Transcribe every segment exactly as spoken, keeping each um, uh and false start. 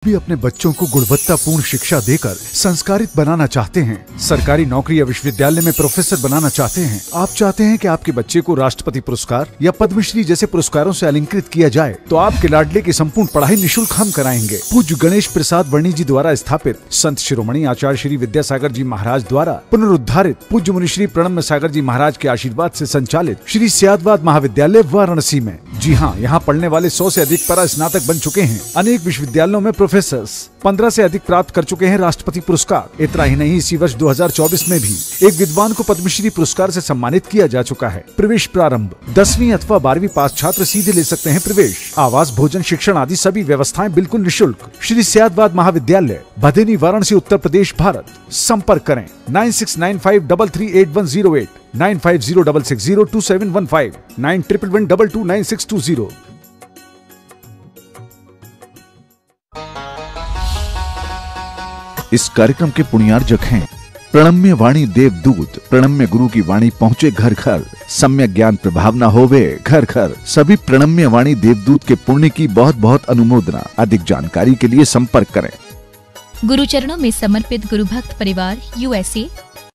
भी अपने बच्चों को गुणवत्तापूर्ण शिक्षा देकर संस्कारित बनाना चाहते हैं, सरकारी नौकरी या विश्वविद्यालय में प्रोफेसर बनाना चाहते हैं, आप चाहते हैं कि आपके बच्चे को राष्ट्रपति पुरस्कार या पद्मश्री जैसे पुरस्कारों से अलंकृत किया जाए, तो आपके लाडले की संपूर्ण पढ़ाई निःशुल्क हम कराएंगे। पूज्य गणेश प्रसाद वर्णी जी द्वारा स्थापित संत शिरोमणि आचार्य श्री विद्यासागर जी महाराज द्वारा पुनरुद्धारित पूज्य मुनिश्री प्रणम्य सागर जी महाराज के आशीर्वाद से संचालित श्री सियादवाद महाविद्यालय वाराणसी में। जी हाँ, यहाँ पढ़ने वाले सौ से अधिक परा स्नातक बन चुके हैं। अनेक विश्वविद्यालयों में प्रोफेसर्स पंद्रह से अधिक प्राप्त कर चुके हैं राष्ट्रपति पुरस्कार। इतना ही नहीं, इसी वर्ष दो हज़ार चौबीस में भी एक विद्वान को पद्मश्री पुरस्कार से सम्मानित किया जा चुका है। प्रवेश प्रारंभ, दसवीं अथवा बारहवीं पास छात्र सीधे ले सकते हैं प्रवेश। आवास, भोजन, शिक्षण आदि सभी व्यवस्थाएं बिल्कुल निःशुल्क। श्री सियादवाद महाविद्यालय, भदेनी, वाराणसी, उत्तर प्रदेश, भारत। संपर्क करें nine six nine five double three eight one zero eight, nine five zero double six zero two seven one five, nine triple one double two nine six two zero. इस कार्यक्रम के पुण्यार्जक हैं प्रणम्य वाणी देवदूत। प्रणम्य गुरु की वाणी पहुँचे घर घर, सम्यक ज्ञान प्रभावना होवे घर घर। सभी प्रणम्य वाणी देवदूत के पुण्य की बहुत बहुत अनुमोदना। अधिक जानकारी के लिए संपर्क करें। गुरु चरणों में समर्पित गुरु भक्त परिवार, यूएसए।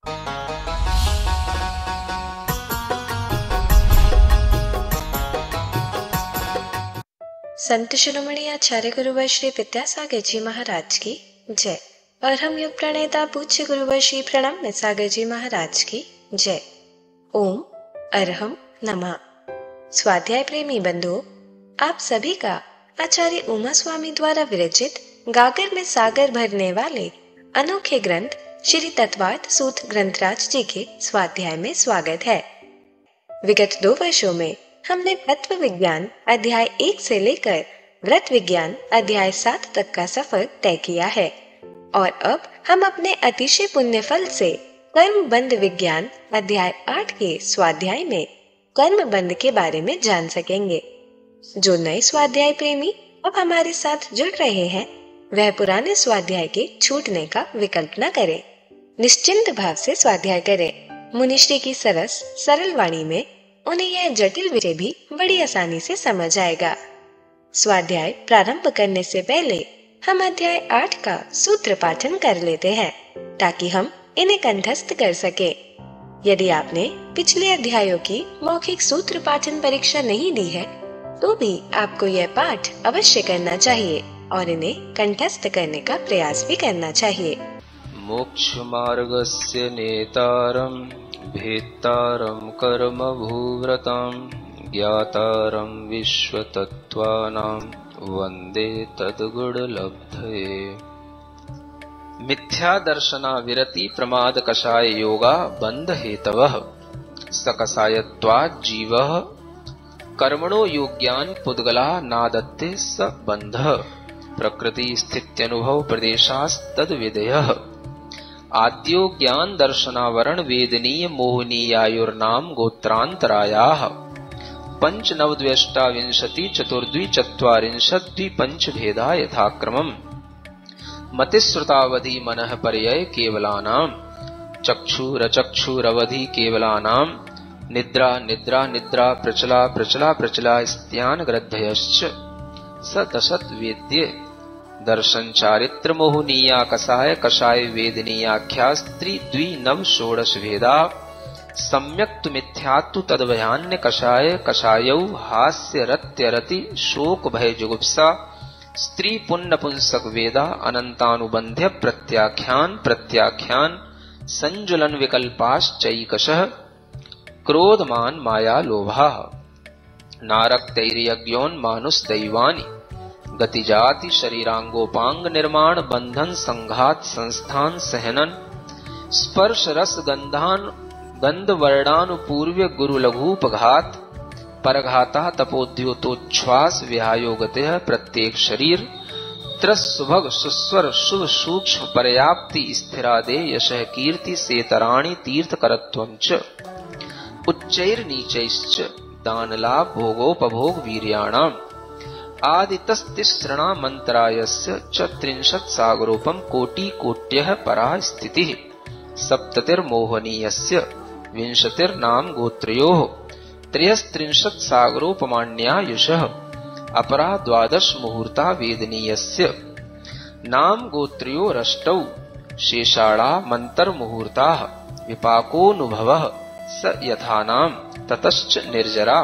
संत शिरोमणि आचार्य गुरुवर श्री विद्यासागर जी महाराज की जय और हम युग प्रणेता पूज्य गुरुवर श्री प्रणम्य सागर जी महाराज की जय। ओम अरहम नमः। स्वाध्याय प्रेमी बंधुओं, आप सभी का आचार्य उमा स्वामी द्वारा विरचित गागर में सागर भरने वाले अनोखे ग्रंथ श्री तत्वार्थ सूत ग्रंथराज जी के स्वाध्याय में स्वागत है। विगत दो वर्षों में हमने तत्व विज्ञान अध्याय एक से लेकर व्रत विज्ञान अध्याय सात तक का सफर तय किया है और अब हम अपने अतिशय पुण्य फल से कर्म बंध विज्ञान अध्याय आठ के स्वाध्याय में कर्म बंध के बारे में जान सकेंगे। जो नए स्वाध्याय प्रेमी अब हमारे साथ जुड़ रहे हैं, वह पुराने स्वाध्याय के छूटने का विकल्प न करें। निश्चिंत भाव से स्वाध्याय करें। मुनिश्री की सरस सरल वाणी में उन्हें यह जटिल विषय भी बड़ी आसानी से समझ आएगा। स्वाध्याय प्रारंभ करने से पहले हम अध्याय आठ का सूत्र पाठन कर लेते हैं ताकि हम इन्हें कंठस्थ कर सके। यदि आपने पिछले अध्यायों की मौखिक सूत्र पाठन परीक्षा नहीं दी है तो भी आपको यह पाठ अवश्य करना चाहिए और इन्हें कंठस्थ करने का प्रयास भी करना चाहिए। मोक्ष मार्गस्य नेतारं भेत्तारं कर्म भूव्रतां ज्ञातारं विश्वतत्त्वानां वंदे तद्गुणलब्धये। मिथ्या दर्शना विरति प्रमाद कषाय योगा बंध हेतवः सकषायत्वात् जीवः कर्मणो योग्यान् पुद्गला नादत्ते स बंधः प्रकृति स्थित्यनुभव प्रदेशास्तद विधेयः आद्यो ज्ञान दर्शनावरण वेदनीय मोहनीयायुर्नाम गोत्रांतरायाः पंच नवद्वेष्टा विंशति चतुर्द्वि चत्वारिंशत् द्विपंच भेदा यथाक्रमम् मतिश्रुतावधि मनः पर्यय केवलानाम् चक्षुरचक्षुरवधि केवलानाम् निद्रा निद्रा निद्रा प्रचला प्रचला प्रचला स्त्यान ग्रद्धयश्च स दशत वेद्ये दर्शन चारित्र मोहनीया कषाय कषाय वेदनीयाख्या स्त्री द्वि नव षोडश भेदा सम्यक्तु मिथ्यात्तु तद्भयान्य कषाय कषायौ हास्य रत्य रति शोक भय जुगुप्सा स्त्री पुण्य पुंसक वेदा अनंतानुबंध्य प्रत्याख्यान प्रत्याख्यान संजुलन विकल्पाश्चैकशः क्रोधमान माया लोभा नारक तैर्यज्ञोन मानुष दैवानि गति जाति शरीरांगोपांग निर्माण बंधन संघात संस्थान सहनन स्पर्श रस गंधान गंध वर्णानुपूर्व्य गुरु लघुपघात परघाता तपोद्योतोच्छ्वास विहायोगते प्रत्येक शरीर त्रस सुभग सुस्वर शुभ सूक्ष्म पर्याप्ति स्थिरादे यशः कीर्ति सेतराणि तीर्थ करत्वं च उच्चैर नीचैश्च दानलाभ भोगोपभोग वीर्याणाम् आदितस्तिसृणा मंत्रायस्य च त्रिंशत् सागरोपम कोटि कोट्यः परा स्थितिः सप्ततिर्मोहनीयस्य विंशतिर्नाम गोत्रयोः त्रयस्त्रिंशत् सागरोपमाण्यायुषः अपरा द्वादश मुहूर्ता वेदनीयस्य नाम गोत्र्यो रष्टौ शेषाणा मंतर मुहूर्ताः विपाकोनुभवः स यथानाम ततश्च निर्जरा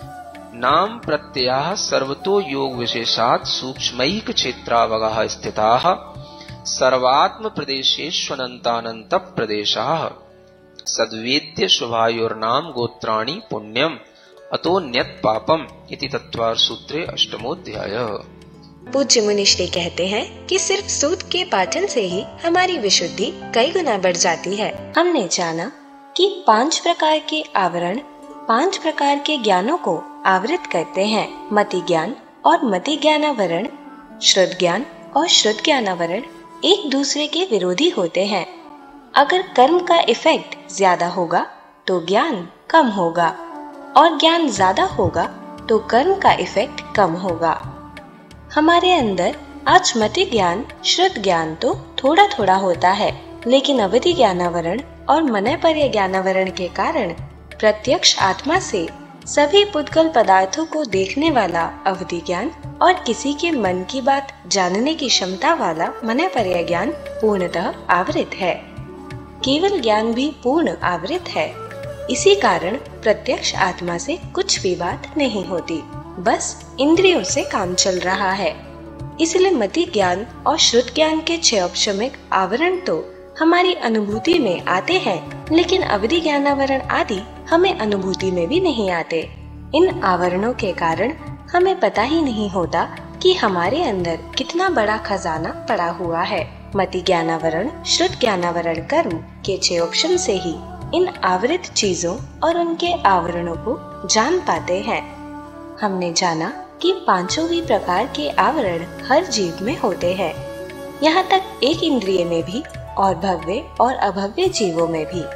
नाम प्रत्ययाः सर्वतो योग विशेषात् सूक्ष्मैक क्षेत्रावगाः स्थिताः सर्वात्म प्रदेशेष्वनन्तानन्त प्रदेशाः सद्वेद्य शुभायोर्नाम गोत्राणि पुण्यम अतोन्यत पापम इति तत्वार सूत्रे अष्टमोध्यायः। पूज्य मुनिश्री कहते हैं कि सिर्फ सूत के पाठन से ही हमारी विशुद्धि कई गुना बढ़ जाती है। हमने जाना कि पांच प्रकार के आवरण पांच प्रकार के ज्ञानों को आवृत करते हैं। मति ज्ञान और मति ज्ञानावरण, श्रुत ज्ञान और श्रुत ज्ञानावरण एक दूसरे के विरोधी होते हैं। अगर कर्म का इफेक्ट ज्यादा होगा तो ज्ञान कम होगा और ज्ञान ज्यादा होगा तो कर्म का इफेक्ट कम होगा। हमारे अंदर आज मति ज्ञान श्रुत ज्ञान तो थोड़ा थोड़ा होता है, लेकिन अवधि ज्ञानावरण और मनयपर्य ज्ञानावरण के कारण प्रत्यक्ष आत्मा से सभी पुद्गल पदार्थों को देखने वाला अवधि ज्ञान और किसी के मन की बात जानने की क्षमता वाला मनयपर्य ज्ञान पूर्णतः आवृत है। केवल ज्ञान भी पूर्ण आवृत है। इसी कारण प्रत्यक्ष आत्मा से कुछ भी बात नहीं होती, बस इंद्रियों से काम चल रहा है। इसलिए मति ज्ञान और श्रुत ज्ञान के क्षयोपशमिक आवरण तो हमारी अनुभूति में आते हैं, लेकिन अवधि ज्ञानावरण आदि हमें अनुभूति में भी नहीं आते। इन आवरणों के कारण हमें पता ही नहीं होता कि हमारे अंदर कितना बड़ा खजाना पड़ा हुआ है। मति ज्ञानावरण श्रुत ज्ञानावरण कर्म के क्षयोपशम से ही इन आवृत चीजों और उनके आवरणों को जान पाते हैं। हमने जाना कि पांचों ही प्रकार के आवरण हर जीव में होते हैं, यहाँ तक एक इंद्रिय में भी और भव्य और अभव्य जीवों में भी।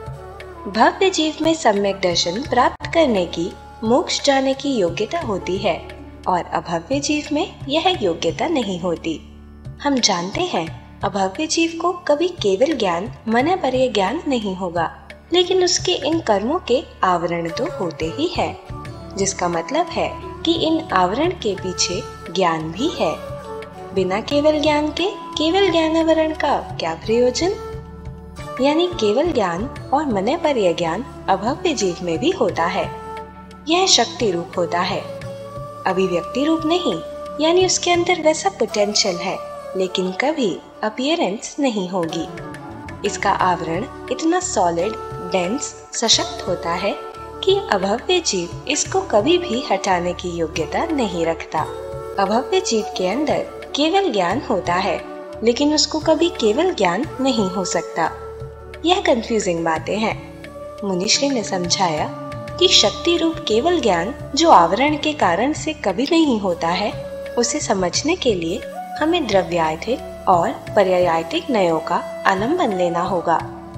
भव्य जीव में सम्यक दर्शन प्राप्त करने की, मोक्ष जाने की योग्यता होती है और अभव्य जीव में यह योग्यता नहीं होती। हम जानते हैं अभव्य जीव को कभी केवल ज्ञान मनयपर्य ज्ञान नहीं होगा, लेकिन उसके इन कर्मों के आवरण तो होते ही है, जिसका मतलब है कि इन आवरण के पीछे ज्ञान भी है। बिना केवल ज्ञान के केवल ज्ञानावरण का क्या प्रयोजन? यानी केवल ज्ञान और मनयपर्य ज्ञान अभव्य जीव में भी होता है। यह शक्ति रूप होता है, अभिव्यक्ति रूप नहीं। यानी उसके अंदर वैसा पोटेंशियल है, लेकिन कभी अपीयरेंस नहीं होगी। इसका आवरण इतना सॉलिड, डेंस, सशक्त होता है कि अभव्य जीव इसको कभी भी हटाने की योग्यता नहीं रखता। अभव्य जीव के अंदर केवल ज्ञान होता है, लेकिन उसको कभी केवल ज्ञान नहीं हो सकता। यह कंफ्यूजिंग बातें हैं। मुनिश्री ने समझाया कि शक्ति रूप केवल ज्ञान जो आवरण के कारण से कभी नहीं होता है, उसे समझने के लिए हमें द्रव्यायतिक और पर्यायतिक नयों का आलंबन लेना होगा।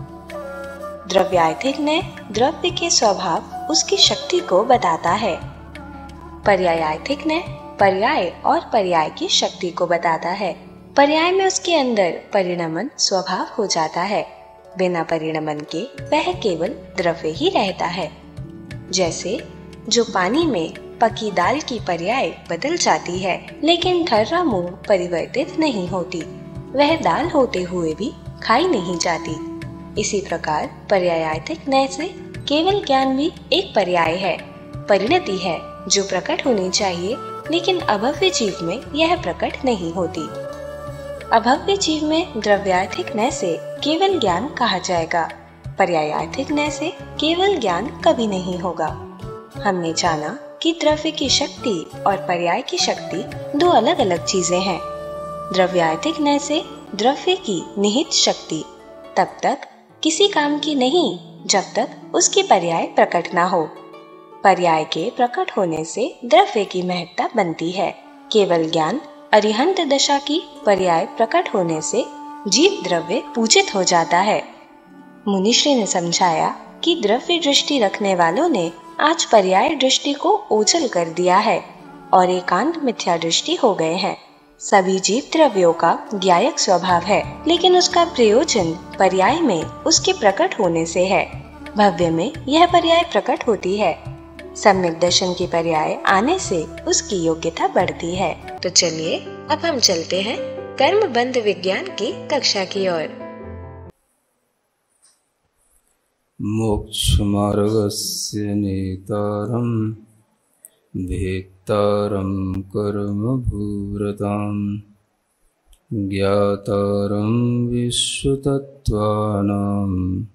द्रव्यायतिक नय द्रव्य के स्वभाव, उसकी शक्ति को बताता है। पर्यायतिक नय पर्याय और पर्याय की शक्ति को बताता है। पर्याय में उसके अंदर परिणमन स्वभाव हो जाता है। बिना परिणमन के वह केवल द्रव्य ही रहता है। जैसे जो पानी में पकी दाल की पर्याय बदल जाती है, लेकिन ठर्रा मुंह परिवर्तित नहीं होती, वह दाल होते हुए भी खाई नहीं जाती। इसी प्रकार पर्यायतिक नय से केवल ज्ञान भी एक पर्याय है, परिणति है जो प्रकट होनी चाहिए, लेकिन अभव्य जीव में यह प्रकट नहीं होती। अभव्य जीव में द्रव्यार्थिक नय से केवल ज्ञान कहा जाएगा, पर्यायार्थिक नय से केवल ज्ञान कभी नहीं होगा। हमने जाना कि द्रव्य की शक्ति और पर्याय की शक्ति दो अलग अलग चीजें हैं। द्रव्यार्थिक नय से द्रव्य की निहित शक्ति तब तक किसी काम की नहीं जब तक उसकी पर्याय प्रकट ना हो। पर्याय के प्रकट होने से द्रव्य की महत्ता बनती है। केवल ज्ञान अरिहंत दशा की पर्याय प्रकट होने से जीव द्रव्य पूजित हो जाता है। मुनिश्री ने समझाया कि द्रव्य दृष्टि रखने वालों ने आज पर्याय दृष्टि को ओझल कर दिया है और एकांत मिथ्या दृष्टि हो गए हैं। सभी जीव द्रव्यों का ज्ञायक स्वभाव है, लेकिन उसका प्रयोजन पर्याय में उसके प्रकट होने से है। भव्य में यह पर्याय प्रकट होती है। सम्यक दर्शन की पर्याय आने से उसकी योग्यता बढ़ती है। तो चलिए अब हम चलते हैं कर्मबंध विज्ञान की कक्षा की ओर। मोक्षमार्गस्य नेतारं भेत्तारं कर्मभूरतां ज्ञातारं विश्वतत्त्वानां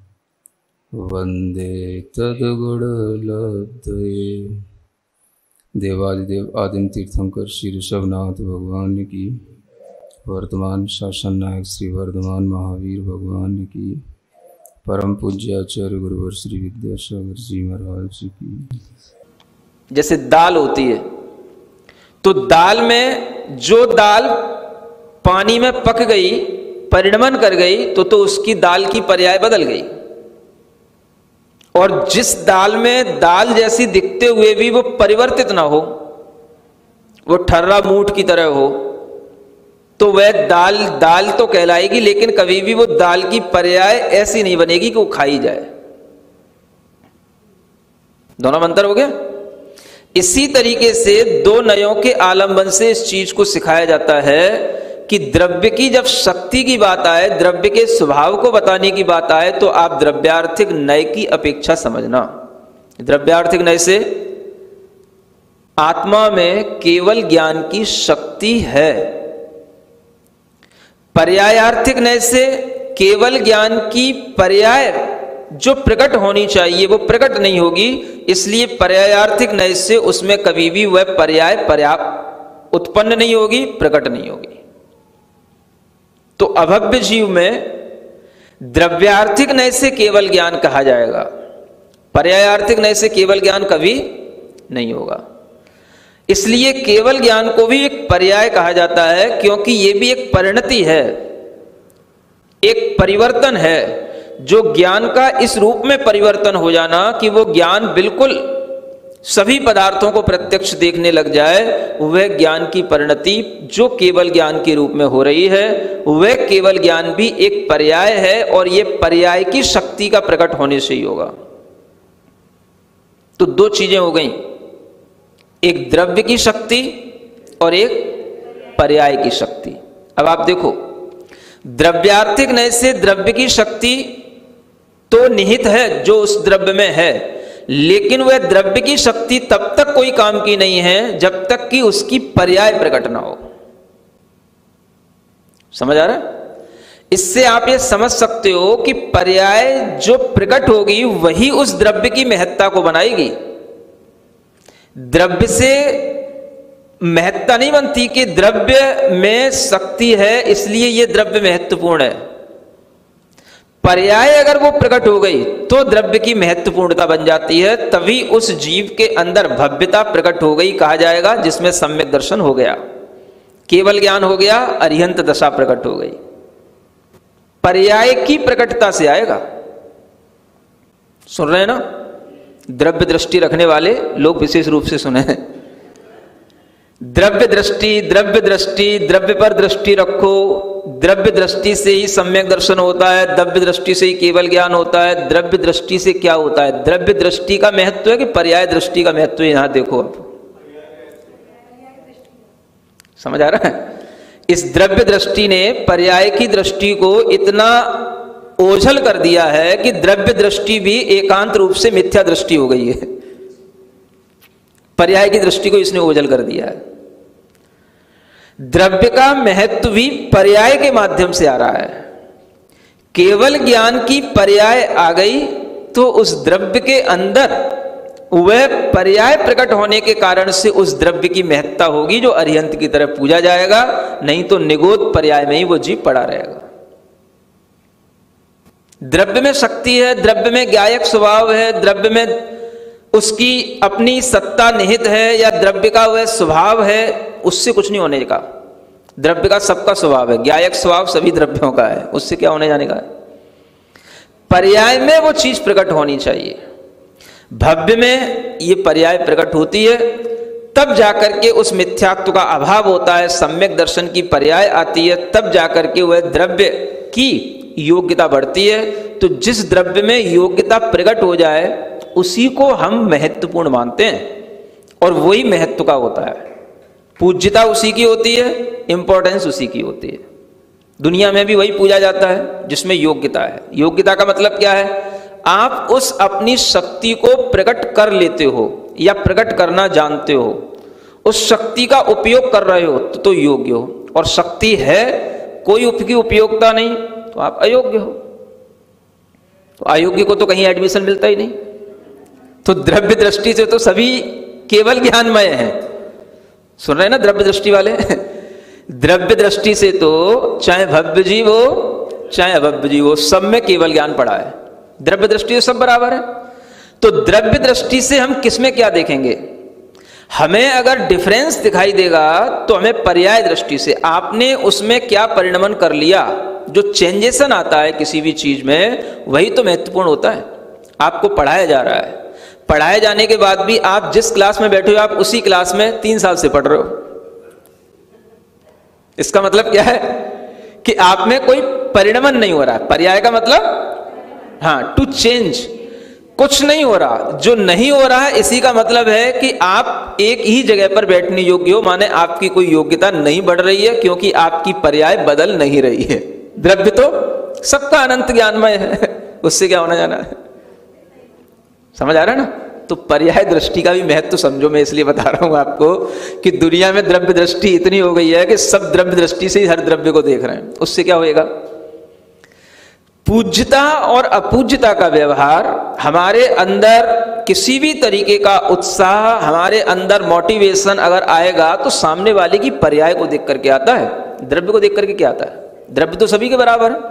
वन्दे तद्गुणलब्धये। देवादिदेव आदिम तीर्थंकर श्री ऋषभनाथ भगवान की, वर्तमान शासन नायक श्री वर्धमान महावीर भगवान की, परम पूज्य आचार्य गुरुवर श्री विद्यासागर जी महाराज की। जैसे दाल होती है तो दाल में जो दाल पानी में पक गई, परिणमन कर गई, तो तो उसकी दाल की पर्याय बदल गई। और जिस दाल में दाल जैसी दिखते हुए भी वो परिवर्तित ना हो, वो ठर्रा मूठ की तरह हो, तो वह दाल दाल तो कहलाएगी, लेकिन कभी भी वो दाल की पर्याय ऐसी नहीं बनेगी कि वो खाई जाए। दोनों में अंतर हो गया। इसी तरीके से दो नयों के आलंबन से इस चीज को सिखाया जाता है कि द्रव्य की जब शक्ति की बात आए, द्रव्य के स्वभाव को बताने की बात आए, तो आप द्रव्यार्थिक नय की अपेक्षा समझना। द्रव्यार्थिक नय से आत्मा में केवल ज्ञान की शक्ति है, पर्यायार्थिक नय से केवल ज्ञान की पर्याय जो प्रकट होनी चाहिए वो प्रकट नहीं होगी, इसलिए पर्यायार्थिक नय से उसमें कभी भी वह पर्याय पर्याप्त उत्पन्न नहीं होगी, प्रकट नहीं होगी। तो अभव्य जीव में द्रव्यार्थिक नय से केवल ज्ञान कहा जाएगा, पर्यायार्थिक नय से केवल ज्ञान कभी नहीं होगा। इसलिए केवल ज्ञान को भी एक पर्याय कहा जाता है, क्योंकि यह भी एक परिणति है, एक परिवर्तन है। जो ज्ञान का इस रूप में परिवर्तन हो जाना कि वो ज्ञान बिल्कुल सभी पदार्थों को प्रत्यक्ष देखने लग जाए, वह ज्ञान की परिणति जो केवल ज्ञान के रूप में हो रही है, वह केवल ज्ञान भी एक पर्याय है, और यह पर्याय की शक्ति का प्रकट होने से ही होगा। तो दो चीजें हो गई, एक द्रव्य की शक्ति और एक पर्याय की शक्ति। अब आप देखो, द्रव्यार्थिक नय से द्रव्य की शक्ति तो निहित है जो उस द्रव्य में है, लेकिन वह द्रव्य की शक्ति तब तक कोई काम की नहीं है जब तक कि उसकी पर्याय प्रकट ना हो। समझ आ रहा है? इससे आप ये समझ सकते हो कि पर्याय जो प्रकट होगी वही उस द्रव्य की महत्ता को बनाएगी। द्रव्य से महत्ता नहीं बनती कि द्रव्य में शक्ति है इसलिए यह द्रव्य महत्वपूर्ण है। पर्याय अगर वो प्रकट हो गई तो द्रव्य की महत्वपूर्णता बन जाती है, तभी उस जीव के अंदर भव्यता प्रकट हो गई कहा जाएगा, जिसमें सम्यक दर्शन हो गया, केवल ज्ञान हो गया, अरिहंत दशा प्रकट हो गई। पर्याय की प्रकटता से आएगा। सुन रहे हैं ना? द्रव्य दृष्टि रखने वाले लोग विशेष रूप से सुने हैं। द्रव्य दृष्टि, द्रव्य दृष्टि, द्रव्य पर दृष्टि रखो, द्रव्य दृष्टि से ही सम्यक दर्शन होता है, द्रव्य दृष्टि से ही केवल ज्ञान होता है। द्रव्य दृष्टि से क्या होता है? द्रव्य दृष्टि का महत्व है कि पर्याय दृष्टि का महत्व है? यहां देखो, आप समझ आ रहा है? इस द्रव्य दृष्टि ने पर्याय की दृष्टि को इतना ओझल कर दिया है कि द्रव्य दृष्टि भी एकांत रूप से मिथ्या दृष्टि हो गई है। पर्याय की दृष्टि को इसने ओझल कर दिया है। द्रव्य का महत्व भी पर्याय के माध्यम से आ रहा है। केवल ज्ञान की पर्याय आ गई तो उस द्रव्य के अंदर वह पर्याय प्रकट होने के कारण से उस द्रव्य की महत्ता होगी, जो अरिहंत की तरह पूजा जाएगा। नहीं तो निगोद पर्याय में ही वो जीव पड़ा रहेगा। द्रव्य में शक्ति है, द्रव्य में ज्ञायक स्वभाव है, द्रव्य में उसकी अपनी सत्ता निहित है, या द्रव्य का वह स्वभाव है, उससे कुछ नहीं होने का। द्रव्य का सबका स्वभाव है, ज्ञायक स्वभाव सभी द्रव्यों का है, उससे क्या होने जाने का है? पर्याय में वो चीज प्रकट होनी चाहिए। भव्य में ये पर्याय प्रकट होती है, तब जाकर के उस मिथ्यात्व का अभाव होता है, सम्यक दर्शन की पर्याय आती है, तब जाकर के वह द्रव्य की योग्यता बढ़ती है। तो जिस द्रव्य में योग्यता प्रकट हो जाए उसी को हम महत्वपूर्ण मानते हैं, और वही महत्व का होता है। पूज्यता उसी की होती है, इंपॉर्टेंस उसी की होती है। दुनिया में भी वही पूजा जाता है जिसमें योग्यता है। योग्यता का मतलब क्या है? आप उस अपनी शक्ति को प्रकट कर लेते हो या प्रकट करना जानते हो, उस शक्ति का उपयोग कर रहे हो तो, तो योग्य हो। और शक्ति है, कोई उसकी उपयोगिता नहीं, तो आप अयोग्य हो। तो अयोग्य को तो कहीं एडमिशन मिलता ही नहीं। तो द्रव्य दृष्टि से तो सभी केवल ज्ञानमय हैं। सुन रहे हैं ना द्रव्य दृष्टि वाले? द्रव्य दृष्टि से तो चाहे भव्य जीव हो चाहे अभव्य जीव हो, सब में केवल ज्ञान पड़ा है। द्रव्य दृष्टि से सब बराबर है। तो द्रव्य दृष्टि से हम किसमें क्या देखेंगे? हमें अगर डिफरेंस दिखाई देगा तो हमें पर्याय दृष्टि से आपने उसमें क्या परिणमन कर लिया, जो चेंजेसन आता है किसी भी चीज में, वही तो महत्वपूर्ण होता है। आपको पढ़ाया जा रहा है, पढ़ाए जाने के बाद भी आप जिस क्लास में बैठे हो आप उसी क्लास में तीन साल से पढ़ रहे हो। इसका मतलब क्या है? कि आप में कोई परिणमन नहीं हो रहा है। पर्याय का मतलब हाँ, टू चेंज, कुछ नहीं हो रहा। जो नहीं हो रहा है इसी का मतलब है कि आप एक ही जगह पर बैठने योग्य हो, माने आपकी कोई योग्यता नहीं बढ़ रही है, क्योंकि आपकी पर्याय बदल नहीं रही है। द्रव्य तो सबका अनंत ज्ञानमय है, उससे क्या होना जाना है। समझ आ रहा है ना? तो पर्याय दृष्टि का भी महत्व तो समझो। मैं इसलिए बता रहा हूं आपको कि दुनिया में द्रव्य दृष्टि इतनी हो गई है कि सब द्रव्य दृष्टि से ही हर द्रव्य को देख रहे हैं। उससे क्या होएगा? पूज्यता और अपूज्यता का व्यवहार, हमारे अंदर किसी भी तरीके का उत्साह, हमारे अंदर मोटिवेशन अगर आएगा तो सामने वाले की पर्याय को देख करके आता है, द्रव्य को देख करके क्या आता है? द्रव्य तो सभी के बराबर है।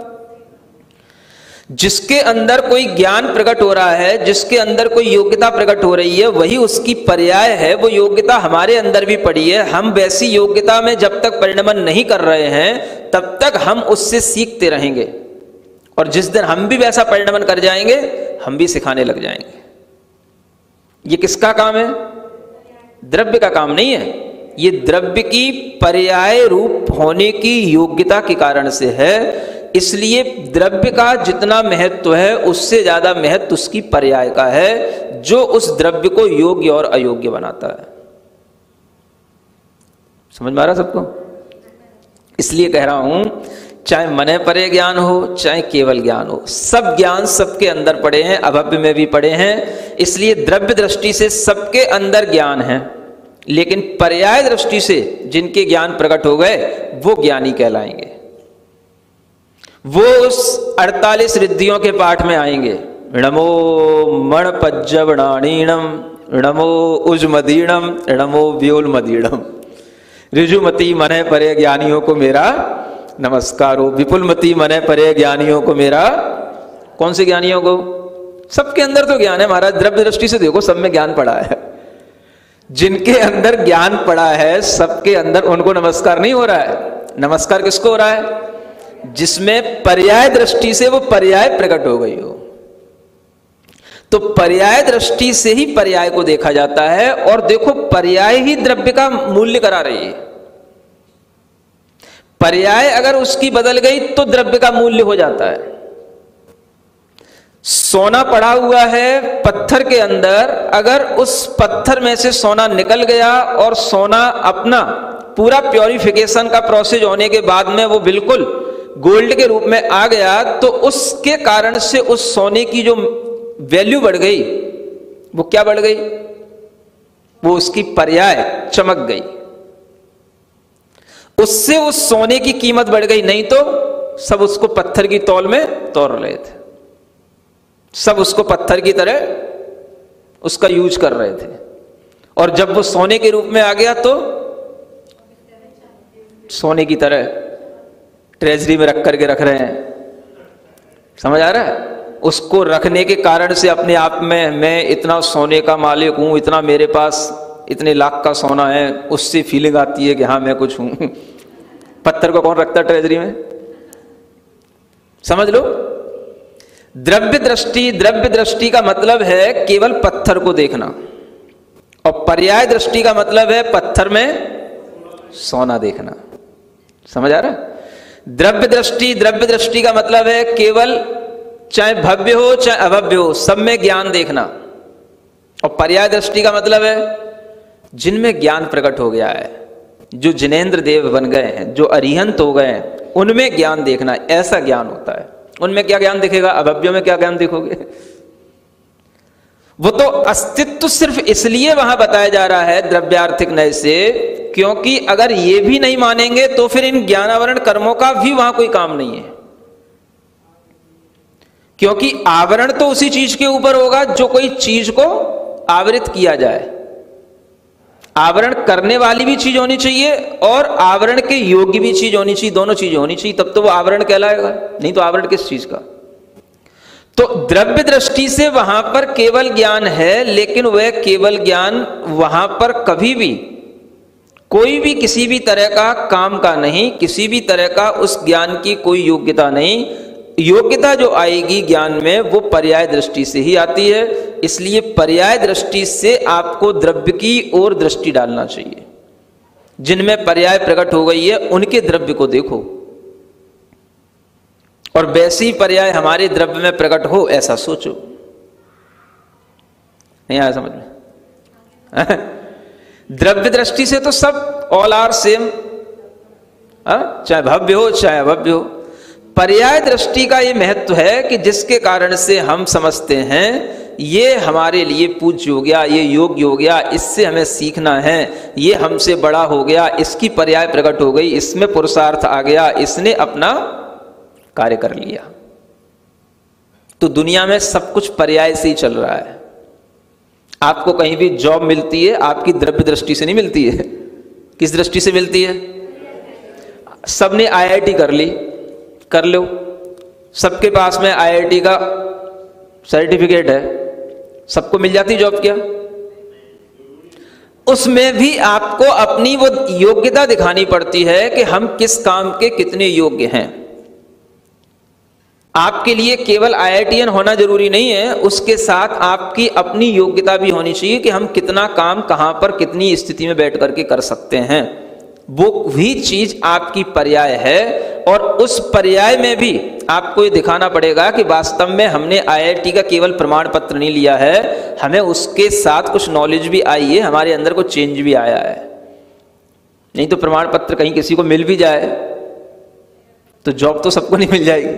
जिसके अंदर कोई ज्ञान प्रकट हो रहा है, जिसके अंदर कोई योग्यता प्रकट हो रही है, वही उसकी पर्याय है। वो योग्यता हमारे अंदर भी पड़ी है। हम वैसी योग्यता में जब तक परिणमन नहीं कर रहे हैं तब तक हम उससे सीखते रहेंगे, और जिस दिन हम भी वैसा परिणमन कर जाएंगे हम भी सिखाने लग जाएंगे। ये किसका काम है? द्रव्य का काम नहीं है। ये द्रव्य की पर्याय रूप होने की योग्यता के कारण से है। इसलिए द्रव्य का जितना महत्व है उससे ज्यादा महत्व उसकी पर्याय का है, जो उस द्रव्य को योग्य और अयोग्य बनाता है। समझ में आ रहा सबको? इसलिए कह रहा हूं, चाहे मने परे ज्ञान हो चाहे केवल ज्ञान हो, सब ज्ञान सबके अंदर पड़े हैं, अभव्य में भी पड़े हैं। इसलिए द्रव्य दृष्टि से सबके अंदर ज्ञान है, लेकिन पर्याय दृष्टि से जिनके ज्ञान प्रकट हो गए वो ज्ञानी कहलाएंगे। वो उस अड़तालीस रिद्धियों के पाठ में आएंगे। णमो मण पज्जवणाणीणम, णमो उजमदीणम, णमो व्योलमदीणम। ऋजुमती मने परे ज्ञानियों को मेरा नमस्कार हो। विपुलमती मने परे ज्ञानियों को मेरा, कौन से ज्ञानियों को? सबके अंदर तो ज्ञान है महाराज। द्रव्य दृष्टि से देखो, सब में ज्ञान पड़ा है। जिनके अंदर ज्ञान पड़ा है सबके अंदर उनको नमस्कार नहीं हो रहा है। नमस्कार किसको हो रहा है? जिसमें पर्याय दृष्टि से वो पर्याय प्रकट हो गई हो। तो पर्याय दृष्टि से ही पर्याय को देखा जाता है। और देखो, पर्याय ही द्रव्य का मूल्य करा रही है। पर्याय अगर उसकी बदल गई तो द्रव्य का मूल्य हो जाता है। सोना पड़ा हुआ है पत्थर के अंदर, अगर उस पत्थर में से सोना निकल गया और सोना अपना पूरा प्योरिफिकेशन का प्रोसेस होने के बाद में वो बिल्कुल गोल्ड के रूप में आ गया, तो उसके कारण से उस सोने की जो वैल्यू बढ़ गई, वो क्या बढ़ गई? वो उसकी पर्याय चमक गई, उससे उस सोने की कीमत बढ़ गई। नहीं तो सब उसको पत्थर की तौल में तोड़ रहे थे, सब उसको पत्थर की तरह उसका यूज कर रहे थे। और जब वो सोने के रूप में आ गया तो सोने की तरह ट्रेजरी में रख करके रख रहे हैं। समझ आ रहा है? उसको रखने के कारण से अपने आप में मैं इतना सोने का मालिक हूं, इतना मेरे पास इतने लाख का सोना है, उससे फीलिंग आती है कि हाँ मैं कुछ हूं। पत्थर को कौन रखता है ट्रेजरी में? समझ लो, द्रव्य दृष्टि, द्रव्य दृष्टि का मतलब है केवल पत्थर को देखना, और पर्याय दृष्टि का मतलब है पत्थर में सोना देखना। समझ आ रहा है? द्रव्य दृष्टि, द्रव्य दृष्टि का मतलब है केवल चाहे भव्य हो चाहे अभव्य हो सब में ज्ञान देखना, और पर्याय दृष्टि का मतलब है जिनमें ज्ञान प्रकट हो गया है जो जिनेंद्र देव बन गए हैं, जो अरिहंत हो गए हैं, उनमें ज्ञान देखना, ऐसा ज्ञान होता है। उनमें क्या ज्ञान दिखेगा? अभव्यों में क्या ज्ञान देखोगे? वो तो अस्तित्व सिर्फ इसलिए वहां बताया जा रहा है द्रव्यार्थिक नय से, क्योंकि अगर ये भी नहीं मानेंगे तो फिर इन ज्ञानावरण कर्मों का भी वहां कोई काम नहीं है। क्योंकि आवरण तो उसी चीज के ऊपर होगा जो कोई चीज को आवृत किया जाए। आवरण करने वाली भी चीज होनी चाहिए और आवरण के योग्य भी चीज होनी चाहिए, दोनों चीजें होनी चाहिए, तब तो वो आवरण कहलाएगा। नहीं तो आवरण किस चीज का? तो द्रव्य दृष्टि से वहां पर केवल ज्ञान है, लेकिन वह केवल ज्ञान वहां पर कभी भी कोई भी किसी भी तरह का काम का नहीं, किसी भी तरह का उस ज्ञान की कोई योग्यता नहीं। योग्यता जो आएगी ज्ञान में वो पर्याय दृष्टि से ही आती है। इसलिए पर्याय दृष्टि से आपको द्रव्य की ओर दृष्टि डालना चाहिए। जिनमें पर्याय प्रकट हो गई है उनके द्रव्य को देखो, और वैसे ही पर्याय हमारे द्रव्य में प्रकट हो ऐसा सोचो। नहीं आया समझ में? द्रव्य दृष्टि से तो सब ऑल आर सेम, चाहे भव्य हो चाहे अभव्य हो। पर्याय दृष्टि का ये महत्व है कि जिसके कारण से हम समझते हैं ये हमारे लिए पूज्य हो गया, ये योग्य हो गया, इससे हमें सीखना है, ये हमसे बड़ा हो गया, इसकी पर्याय प्रकट हो गई, इसमें पुरुषार्थ आ गया, इसने अपना कार्य कर लिया। तो दुनिया में सब कुछ पर्याय से ही चल रहा है। आपको कहीं भी जॉब मिलती है आपकी द्रव्य दृष्टि से नहीं मिलती है। किस दृष्टि से मिलती है? सबने आई आई टी कर ली, कर लो, सबके पास में आई आई टी का सर्टिफिकेट है, सबको मिल जाती जॉब क्या? उसमें भी आपको अपनी वो योग्यता दिखानी पड़ती है कि हम किस काम के कितने योग्य हैं। आपके लिए केवल आई आई टी एन होना जरूरी नहीं है, उसके साथ आपकी अपनी योग्यता भी होनी चाहिए कि हम कितना काम कहां पर कितनी स्थिति में बैठ करके कर सकते हैं। वो भी चीज आपकी पर्याय है, और उस पर्याय में भी आपको ये दिखाना पड़ेगा कि वास्तव में हमने आई आई टी का केवल प्रमाण पत्र नहीं लिया है, हमें उसके साथ कुछ नॉलेज भी आई है, हमारे अंदर कुछ चेंज भी आया है। नहीं तो प्रमाण पत्र कहीं किसी को मिल भी जाए तो जॉब तो सबको नहीं मिल जाएगी।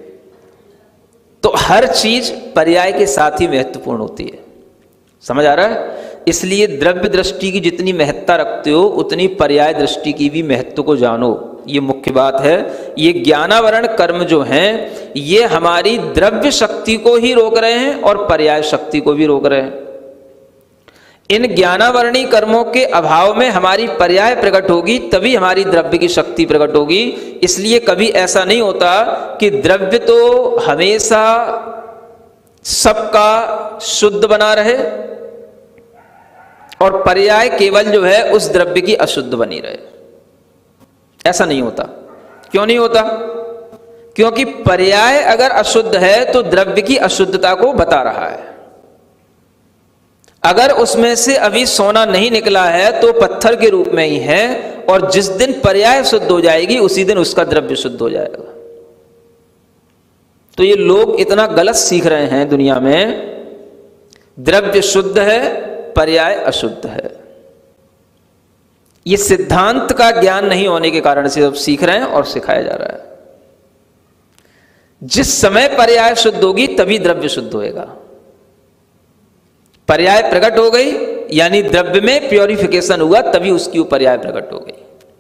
तो हर चीज पर्याय के साथ ही महत्वपूर्ण होती है। समझ आ रहा है? इसलिए द्रव्य दृष्टि की जितनी महत्ता रखते हो उतनी पर्याय दृष्टि की भी महत्व को जानो, ये मुख्य बात है। ये ज्ञानावरण कर्म जो हैं ये हमारी द्रव्य शक्ति को ही रोक रहे हैं और पर्याय शक्ति को भी रोक रहे हैं। इन ज्ञानावरणी कर्मों के अभाव में हमारी पर्याय प्रकट होगी, तभी हमारी द्रव्य की शक्ति प्रकट होगी। इसलिए कभी ऐसा नहीं होता कि द्रव्य तो हमेशा सबका शुद्ध बना रहे और पर्याय केवल जो है उस द्रव्य की अशुद्ध बनी रहे। ऐसा नहीं होता। क्यों नहीं होता? क्योंकि पर्याय अगर अशुद्ध है तो द्रव्य की अशुद्धता को बता रहा है। अगर उसमें से अभी सोना नहीं निकला है तो पत्थर के रूप में ही है, और जिस दिन पर्याय शुद्ध हो जाएगी उसी दिन उसका द्रव्य शुद्ध हो जाएगा। तो ये लोग इतना गलत सीख रहे हैं दुनिया में, द्रव्य शुद्ध है पर्याय अशुद्ध है। ये सिद्धांत का ज्ञान नहीं होने के कारण से अब सीख रहे हैं और सिखाया जा रहा है। जिस समय पर्याय शुद्ध होगी तभी द्रव्य शुद्ध होएगा। पर्याय प्रकट हो गई यानी द्रव्य में प्योरिफिकेशन हुआ, तभी उसकी पर्याय प्रकट हो गई।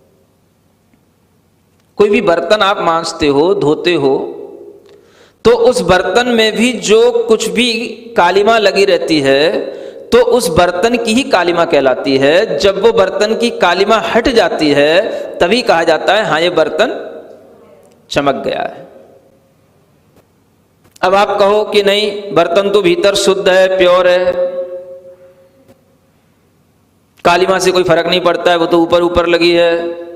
कोई भी बर्तन आप मांजते हो, धोते हो, तो उस बर्तन में भी जो कुछ भी कालिमा लगी रहती है तो उस बर्तन की ही कालिमा कहलाती है। जब वो बर्तन की कालिमा हट जाती है तभी कहा जाता है हाँ ये बर्तन चमक गया है। अब आप कहो कि नहीं, बर्तन तो भीतर शुद्ध है, प्योर है, कालिमा से कोई फर्क नहीं पड़ता है, वो तो ऊपर ऊपर लगी है।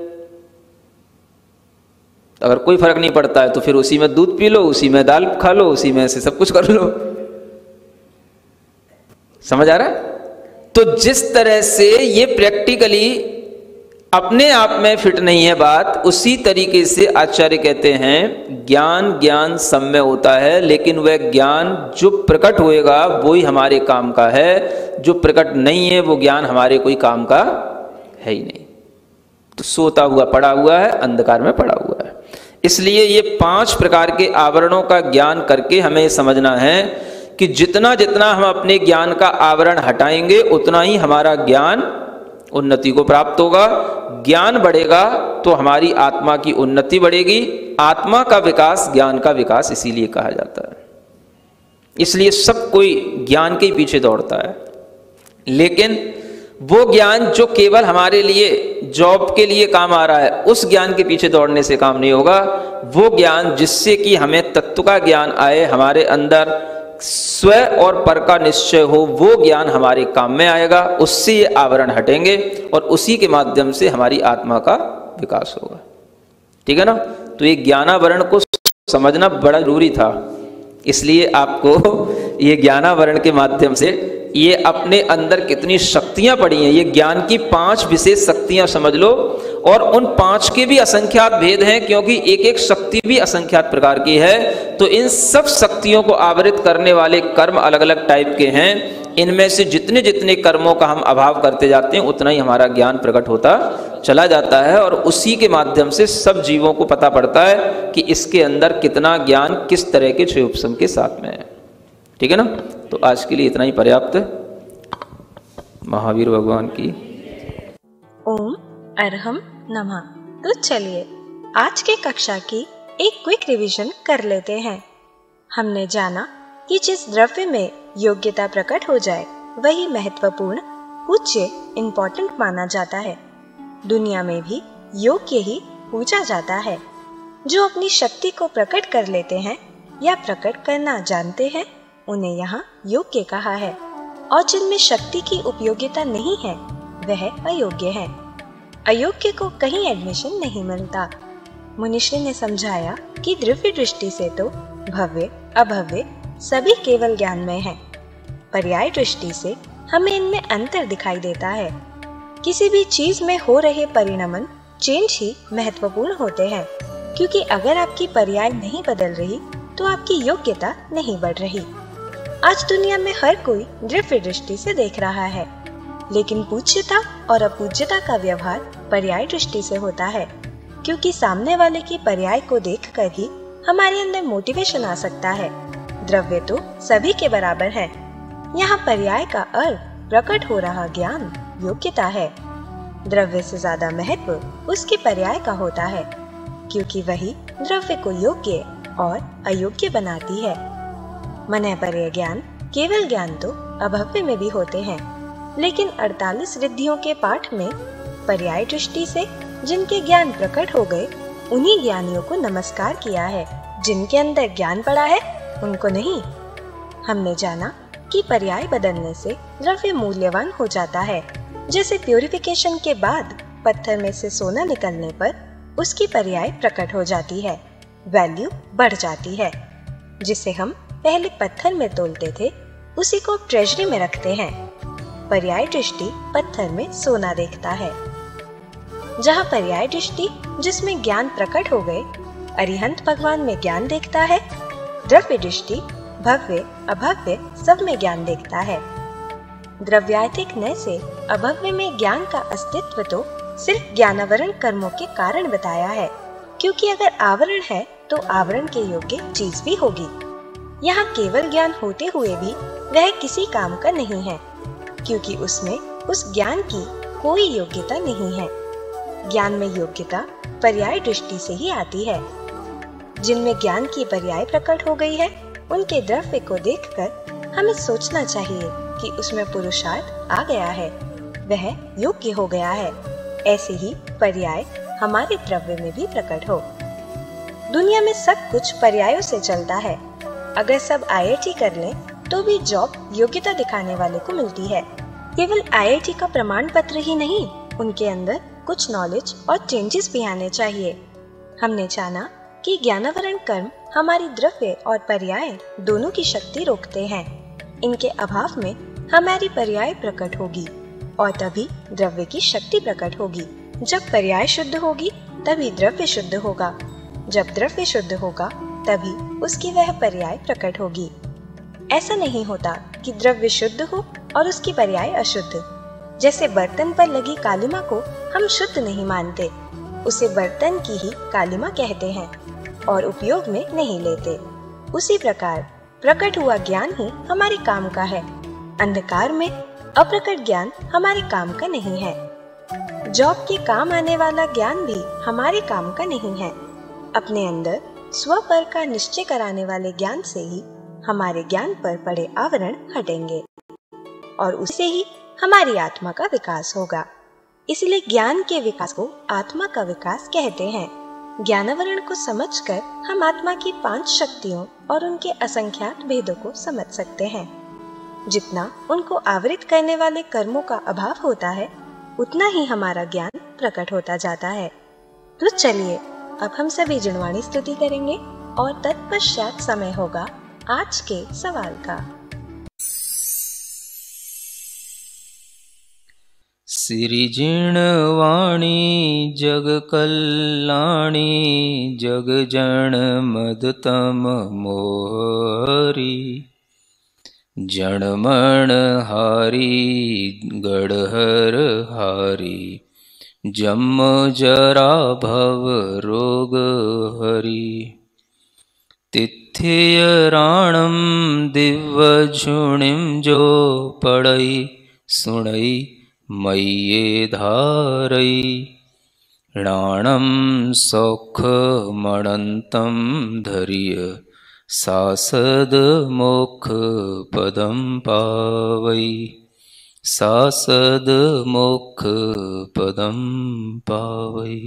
अगर कोई फर्क नहीं पड़ता है तो फिर उसी में दूध पी लो, उसी में दाल खा लो, उसी में से सब कुछ कर लो। समझ आ रहा है? तो जिस तरह से ये प्रैक्टिकली अपने आप में फिट नहीं है बात, उसी तरीके से आचार्य कहते हैं ज्ञान ज्ञान सम्य होता है, लेकिन वह ज्ञान जो प्रकट होएगा वो ही हमारे काम का है, जो प्रकट नहीं है वो ज्ञान हमारे कोई काम का है ही नहीं। तो सोता हुआ पड़ा हुआ है, अंधकार में पड़ा हुआ है। इसलिए ये पांच प्रकार के आवरणों का ज्ञान करके हमें समझना है कि जितना जितना हम अपने ज्ञान का आवरण हटाएंगे उतना ही हमारा ज्ञान उन्नति को प्राप्त होगा। ज्ञान बढ़ेगा तो हमारी आत्मा की उन्नति बढ़ेगी। आत्मा का विकास ज्ञान का विकास इसीलिए कहा जाता है। इसलिए सब कोई ज्ञान के पीछे दौड़ता है, लेकिन वो ज्ञान जो केवल हमारे लिए जॉब के लिए काम आ रहा है, उस ज्ञान के पीछे दौड़ने से काम नहीं होगा। वो ज्ञान जिससे कि हमें तत्व का ज्ञान आए, हमारे अंदर स्व और पर का निश्चय हो, वो ज्ञान हमारे काम में आएगा। उससे ये आवरण हटेंगे और उसी के माध्यम से हमारी आत्मा का विकास होगा। ठीक है ना? तो ये ज्ञानावरण को समझना बड़ा जरूरी था। इसलिए आपको ये ज्ञानावरण के माध्यम से ये अपने अंदर कितनी शक्तियां पड़ी हैं, ये ज्ञान की पांच विशेष शक्तियां समझ लो। और उन पांच के भी असंख्यात भेद हैं, क्योंकि एक एक शक्ति भी असंख्यात प्रकार की है। तो इन सब शक्तियों को आवृत करने वाले कर्म अलग अलग टाइप के हैं। इनमें से जितने जितने कर्मों का हम अभाव करते जाते हैं उतना ही हमारा ज्ञान प्रकट होता चला जाता है, और उसी के माध्यम से सब जीवों को पता पड़ता है कि इसके अंदर कितना ज्ञान किस तरह के क्षयोपशम के साथ में है। ठीक है ना? तो आज के लिए इतना ही पर्याप्त है। महावीर भगवान की ओम अरहम नमः। तो चलिए आज के कक्षा की एक क्विक रिवीजन कर लेते हैं। हमने जाना कि जिस द्रव्य में योग्यता प्रकट हो जाए वही महत्वपूर्ण, पूज्य, इम्पोर्टेंट माना जाता है। दुनिया में भी योग्य ही पूजा जाता है। जो अपनी शक्ति को प्रकट कर लेते हैं या प्रकट करना जानते हैं उन्हें यहाँ योग्य कहा है, और जिनमें शक्ति की उपयोगिता नहीं है वह अयोग्य है। अयोग्य को कहीं एडमिशन नहीं मिलता। मुनिश्री ने समझाया कि द्रव्य दृष्टि से तो भव्य अभव्य सभी केवल ज्ञान में है। पर्याय दृष्टि से हमें इनमें अंतर दिखाई देता है। किसी भी चीज में हो रहे परिणमन, चेंज ही महत्वपूर्ण होते हैं, क्योंकि अगर आपकी पर्याय नहीं बदल रही तो आपकी योग्यता नहीं बढ़ रही। आज दुनिया में हर कोई द्रव्य दृष्टि से देख रहा है, लेकिन पूज्यता और अपूज्यता का व्यवहार पर्याय दृष्टि से होता है, क्योंकि सामने वाले की पर्याय को देखकर ही हमारे अंदर मोटिवेशन आ सकता है। द्रव्य तो सभी के बराबर है। यहाँ पर्याय का अर्थ प्रकट हो रहा ज्ञान योग्यता है। द्रव्य से ज्यादा महत्व उसके पर्याय का होता है, क्योंकि वही द्रव्य को योग्य और अयोग्य बनाती है। मनः पर्य ज्ञान, केवल ज्ञान तो अभव्य में भी होते हैं, लेकिन अड़तालीस रिद्धियों के पाठ में पर्याय दृष्टि से जिनके ज्ञान प्रकट हो गए उन्हीं ज्ञानियों को नमस्कार किया है। जिनके अंदर ज्ञान पड़ा है उनको नहीं। हमने जाना कि पर्याय बदलने से द्रव्य मूल्यवान हो जाता है। जैसे प्यूरिफिकेशन के बाद पत्थर में से सोना निकलने पर उसकी पर्याय प्रकट हो जाती है, वैल्यू बढ़ जाती है। जिसे हम पहले पत्थर में तोलते थे उसी को ट्रेजरी में रखते हैं। पर्याय दृष्टि पत्थर में सोना देखता है। जहाँ पर्याय दृष्टि जिसमें ज्ञान प्रकट हो गए अरिहंत भगवान में ज्ञान देखता है, द्रव्य दृष्टि भव्य अभव्य सब में ज्ञान देखता है। द्रव्यार्थिक नय से अभव्य में ज्ञान का अस्तित्व तो सिर्फ ज्ञानावरण कर्मों के कारण बताया है, क्योंकि अगर आवरण है तो आवरण के योग्य चीज भी होगी। यहाँ केवल ज्ञान होते हुए भी वह किसी काम का नहीं है, क्योंकि उसमें उस ज्ञान की कोई योग्यता नहीं है। ज्ञान में योग्यता पर्याय दृष्टि से ही आती है। जिनमें ज्ञान की पर्याय प्रकट हो गई है उनके द्रव्य को देखकर हमें सोचना चाहिए कि उसमें पुरुषार्थ आ गया है, वह योग्य हो गया है। ऐसे ही पर्याय हमारे द्रव्य में भी प्रकट हो। दुनिया में सब कुछ पर्यायों से चलता है। अगर सब आई आई टी कर लें तो भी जॉब योग्यता दिखाने वाले को मिलती है। केवल आई आई टी का प्रमाण पत्र ही नहीं, उनके अंदर कुछ नॉलेज और चेंजेस भी आने चाहिए। हमने जाना कि ज्ञानावरण कर्म हमारी द्रव्य और पर्याय दोनों की शक्ति रोकते हैं। इनके अभाव में हमारी पर्याय प्रकट होगी और तभी द्रव्य की शक्ति प्रकट होगी। जब पर्याय शुद्ध होगी तभी द्रव्य शुद्ध होगा। जब द्रव्य शुद्ध होगा तभी उसकी वह पर्याय प्रकट होगी। ऐसा नहीं होता कि द्रव्य शुद्ध हो और उसकी पर्याय अशुद्ध। जैसे बर्तन पर लगी कालिमा को हम शुद्ध नहीं मानते, उसे बर्तन की ही कालिमा कहते हैं और उपयोग में नहीं लेते। उसी प्रकार प्रकट हुआ ज्ञान ही हमारे काम का है। अंधकार में अप्रकट ज्ञान हमारे काम का नहीं है। जॉब के काम आने वाला ज्ञान भी हमारे काम का नहीं है। अपने अंदर स्व पर का निश्चय कराने वाले ज्ञान से ही हमारे ज्ञान पर पड़े आवरण हटेंगे और उससे ही हमारी आत्मा का विकास होगा। इसलिए ज्ञान के विकास को आत्मा का विकास कहते हैं। ज्ञानावरण को समझकर हम आत्मा की पांच शक्तियों और उनके असंख्यात भेदों को समझ सकते हैं। जितना उनको आवृत करने वाले कर्मों का अभाव होता है, उतना ही हमारा ज्ञान प्रकट होता जाता है। तो चलिए अब हम सभी जिनवाणी स्तुति करेंगे और तत्पश्चात समय होगा आज के सवाल का। श्री जिणवाणी जग कल्याणी जग जन मदतम मोहरी जनमण हारी गढ़हर हारी जम जरा भव रोग हरि तिथ्य राणम दिव्य झुणिम जो पढ़ई सुणई मय्ये धारई राणम सौख मणंतम धैर्य सासद मोक्ष पदम पावई सासद मोक्ष पदम पावई।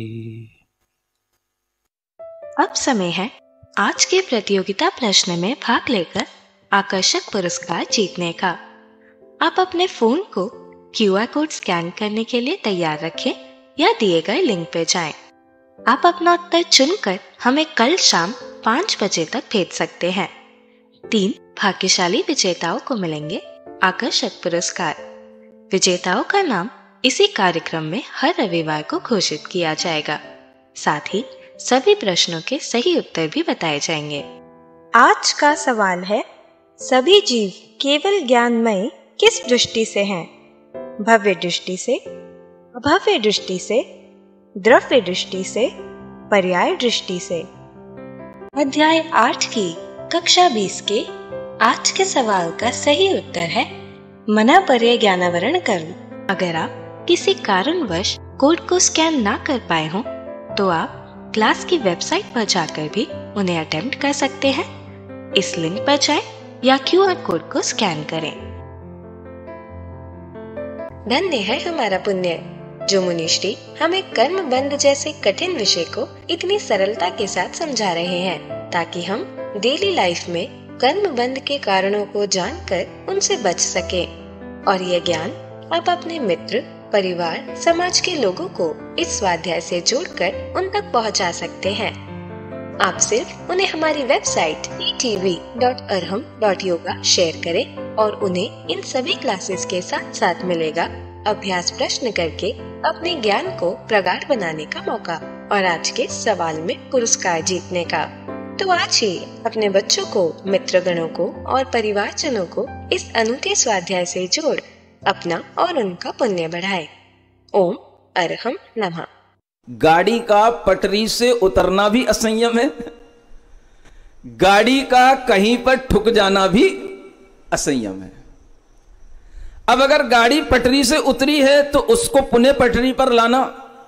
अब समय है आज के प्रतियोगिता प्रश्न में भाग लेकर आकर्षक पुरस्कार जीतने का। आप अपने फोन को क्यू आर कोड स्कैन करने के लिए तैयार रखें या दिए गए लिंक पे जाएं। आप अपना उत्तर चुनकर हमें कल शाम पाँच बजे तक भेज सकते हैं। तीन भाग्यशाली विजेताओं को मिलेंगे आकर्षक पुरस्कार। विजेताओं का नाम इसी कार्यक्रम में हर रविवार को घोषित किया जाएगा। साथ ही सभी प्रश्नों के सही उत्तर भी बताए जाएंगे। आज का सवाल है, सभी जीव केवल ज्ञानमय किस दृष्टि से हैं? भव्य दृष्टि से, अभव्य दृष्टि से, द्रव्य दृष्टि से, पर्याय दृष्टि से। अध्याय आठ की कक्षा बीस के आज के सवाल का सही उत्तर है मना पर्य ज्ञानावरण कर्म। अगर आप किसी कारणवश कोड को स्कैन ना कर पाए हों तो आप क्लास की वेबसाइट पर जाकर भी उन्हें अटेम्प्ट कर सकते हैं। इस लिंक पर जाएं या क्यू आर कोड को स्कैन करें। धन्य है हमारा पुण्य जो मुनिश्री हमें कर्म बंध जैसे कठिन विषय को इतनी सरलता के साथ समझा रहे हैं, ताकि हम डेली लाइफ में कर्म बंध के कारणों को जानकर उनसे बच सके और यह ज्ञान आप अपने मित्र, परिवार, समाज के लोगों को इस स्वाध्याय से जोड़कर उन तक पहुंचा सकते हैं। आप सिर्फ उन्हें हमारी website E T V dot Arham dot yoga share करें और उन्हें इन सभी क्लासेस के साथ साथ मिलेगा अभ्यास प्रश्न करके अपने ज्ञान को प्रगाढ़ बनाने का मौका और आज के सवाल में पुरस्कार जीतने का। तो आज ही अपने बच्चों को, मित्रगणों को और परिवारजनों को इस अनूठे स्वाध्याय से जोड़ अपना और उनका पुण्य बढ़ाए। ओम अरहम नमः। गाड़ी का पटरी से उतरना भी असंयम है, गाड़ी का कहीं पर ठुक जाना भी असंयम है। अब अगर गाड़ी पटरी से उतरी है तो उसको पुनः पटरी पर लाना,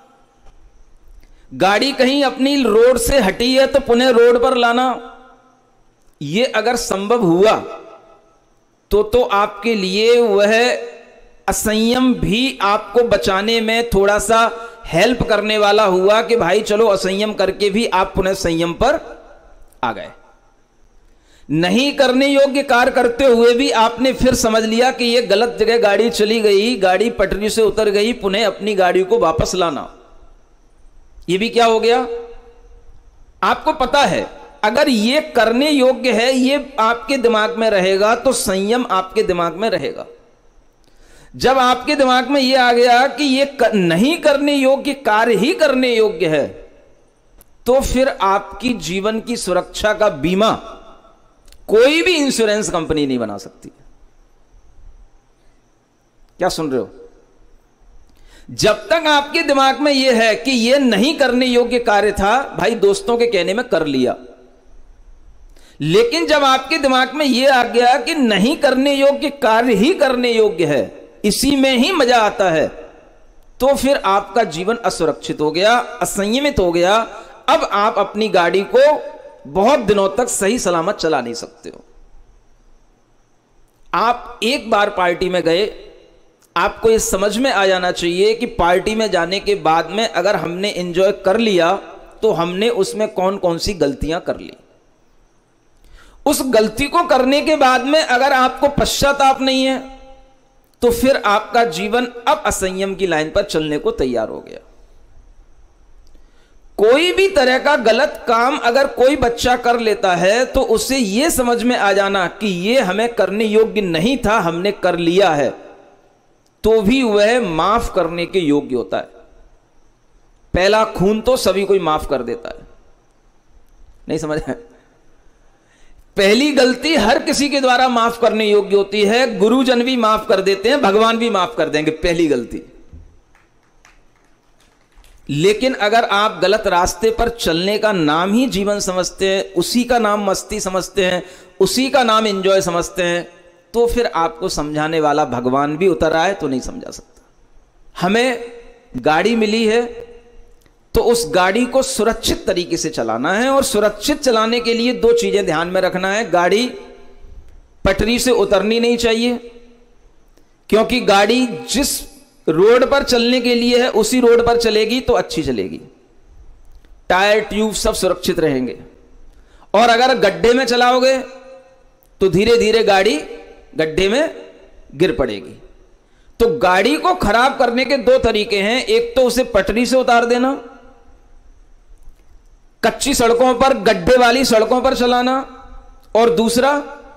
गाड़ी कहीं अपनी रोड से हटी है तो पुनः रोड पर लाना, ये अगर संभव हुआ तो तो आपके लिए वह असंयम भी आपको बचाने में थोड़ा सा हेल्प करने वाला हुआ कि भाई चलो असंयम करके भी आप पुनः संयम पर आ गए। नहीं करने योग्य कार्य करते हुए भी आपने फिर समझ लिया कि यह गलत जगह गाड़ी चली गई, गाड़ी पटरी से उतर गई, पुनः अपनी गाड़ी को वापस लाना, यह भी क्या हो गया? आपको पता है अगर ये करने योग्य है, ये आपके दिमाग में रहेगा तो संयम आपके दिमाग में रहेगा। जब आपके दिमाग में यह आ गया कि ये कर, नहीं करने योग्य कार्य ही करने योग्य है, तो फिर आपकी जीवन की सुरक्षा का बीमा कोई भी इंश्योरेंस कंपनी नहीं बना सकती। क्या सुन रहे हो? जब तक आपके दिमाग में यह है कि यह नहीं करने योग्य कार्य था, भाई दोस्तों के कहने में कर लिया। लेकिन जब आपके दिमाग में यह आ गया कि नहीं करने योग्य कार्य ही करने योग्य है, इसी में ही मजा आता है, तो फिर आपका जीवन असुरक्षित हो गया, असंयमित हो गया। अब आप अपनी गाड़ी को बहुत दिनों तक सही सलामत चला नहीं सकते हो। आप एक बार पार्टी में गए, आपको ये समझ में आ जाना चाहिए कि पार्टी में जाने के बाद में अगर हमने एंजॉय कर लिया तो हमने उसमें कौन कौन सी गलतियां कर ली। उस गलती को करने के बाद में अगर आपको पश्चाताप नहीं है तो फिर आपका जीवन अब असंयम की लाइन पर चलने को तैयार हो गया। कोई भी तरह का गलत काम अगर कोई बच्चा कर लेता है तो उसे यह समझ में आ जाना कि यह हमें करने योग्य नहीं था, हमने कर लिया है, तो भी वह माफ करने के योग्य होता है। पहला खून तो सभी कोई माफ कर देता है, नहीं समझ है? पहली गलती हर किसी के द्वारा माफ करने योग्य होती है। गुरुजन भी माफ कर देते हैं, भगवान भी माफ कर देंगे, पहली गलती। लेकिन अगर आप गलत रास्ते पर चलने का नाम ही जीवन समझते हैं, उसी का नाम मस्ती समझते हैं, उसी का नाम एंजॉय समझते हैं, तो फिर आपको समझाने वाला भगवान भी उतर आए तो नहीं समझा सकता। हमें गाड़ी मिली है तो उस गाड़ी को सुरक्षित तरीके से चलाना है, और सुरक्षित चलाने के लिए दो चीजें ध्यान में रखना है। गाड़ी पटरी से उतरनी नहीं चाहिए, क्योंकि गाड़ी जिस रोड पर चलने के लिए है उसी रोड पर चलेगी तो अच्छी चलेगी, टायर ट्यूब सब सुरक्षित रहेंगे। और अगर गड्ढे में चलाओगे तो धीरे धीरे गाड़ी गड्ढे में गिर पड़ेगी। तो गाड़ी को खराब करने के दो तरीके हैं, एक तो उसे पटरी से उतार देना, कच्ची सड़कों पर, गड्ढे वाली सड़कों पर चलाना, और दूसरा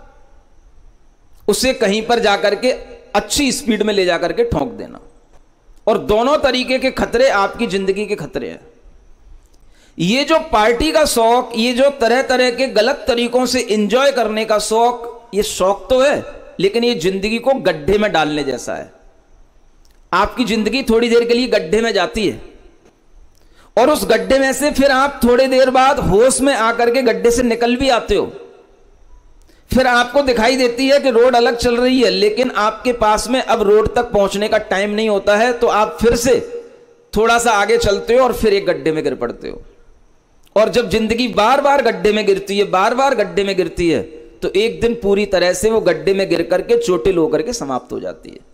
उसे कहीं पर जाकर के अच्छी स्पीड में ले जाकर के ठोक देना। और दोनों तरीके के खतरे आपकी जिंदगी के खतरे हैं। ये जो पार्टी का शौक, ये जो तरह तरह के गलत तरीकों से एंजॉय करने का शौक, ये शौक तो है, लेकिन ये जिंदगी को गड्ढे में डालने जैसा है। आपकी जिंदगी थोड़ी देर के लिए गड्ढे में जाती है, और उस गड्ढे में से फिर आप थोड़ी देर बाद होश में आकर के गड्ढे से निकल भी आते हो। फिर आपको दिखाई देती है कि रोड अलग चल रही है, लेकिन आपके पास में अब रोड तक पहुंचने का टाइम नहीं होता है, तो आप फिर से थोड़ा सा आगे चलते हो और फिर एक गड्ढे में गिर पड़ते हो। और जब जिंदगी बार बार गड्ढे में गिरती है, बार बार गड्ढे में गिरती है, तो एक दिन पूरी तरह से वो गड्ढे में गिर करके चोटिल होकर के समाप्त हो जाती है।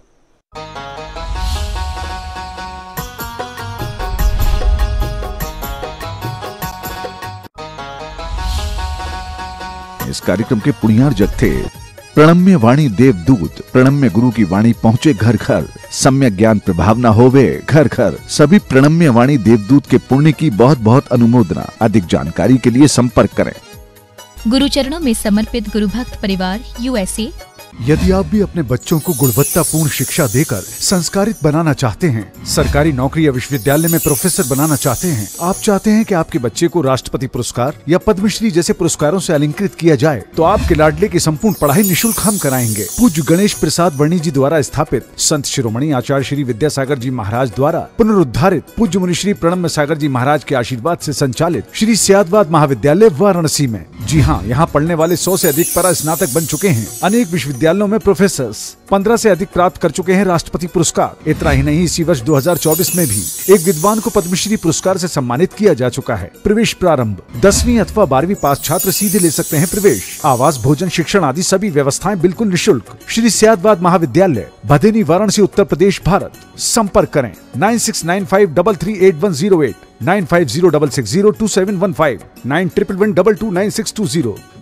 इस कार्यक्रम के पुण्यार्जक थे प्रणम्य वाणी देवदूत। प्रणम्य गुरु की वाणी पहुंचे घर घर, सम्यक ज्ञान प्रभावना होवे घर घर। सभी प्रणम्य वाणी देवदूत के पुण्य की बहुत बहुत अनुमोदना। अधिक जानकारी के लिए संपर्क करें। गुरु चरणों में समर्पित गुरु भक्त परिवार यूएसए। यदि आप भी अपने बच्चों को गुणवत्तापूर्ण शिक्षा देकर संस्कारित बनाना चाहते हैं, सरकारी नौकरी या विश्वविद्यालय में प्रोफेसर बनाना चाहते हैं, आप चाहते हैं कि आपके बच्चे को राष्ट्रपति पुरस्कार या पद्मश्री जैसे पुरस्कारों से अलंकृत किया जाए, तो आपके लाडले की संपूर्ण पढ़ाई निःशुल्क हम कराएंगे। पूज्य गणेश प्रसाद वर्णी जी द्वारा स्थापित संत शिरोमणि आचार्य श्री विद्यासागर जी महाराज द्वारा पुनरुद्धारित पूज्य मुनि श्री प्रणम्य सागर जी महाराज के आशीर्वाद से संचालित श्री सियादवाद महाविद्यालय वाराणसी में। जी हाँ, यहाँ पढ़ने वाले सौ से अधिक परा स्नातक बन चुके हैं। अनेक विश्वविद्यालयों में प्रोफेसर्स, पंद्रह से अधिक प्राप्त कर चुके हैं राष्ट्रपति पुरस्कार। इतना ही नहीं, इसी वर्ष दो हज़ार चौबीस में भी एक विद्वान को पद्मश्री पुरस्कार से सम्मानित किया जा चुका है। प्रवेश प्रारंभ, दसवीं अथवा बारहवीं पास छात्र सीधे ले सकते हैं प्रवेश। आवास, भोजन, शिक्षण आदि सभी व्यवस्थाएं बिल्कुल निःशुल्क। श्री सियादवाद महाविद्यालय, भदेनी, वाराणसी, उत्तर प्रदेश, भारत। संपर्क करें nine six nine five double three eight one zero eight, nine five zero double six zero two seven one five, nine triple one double two nine six two zero.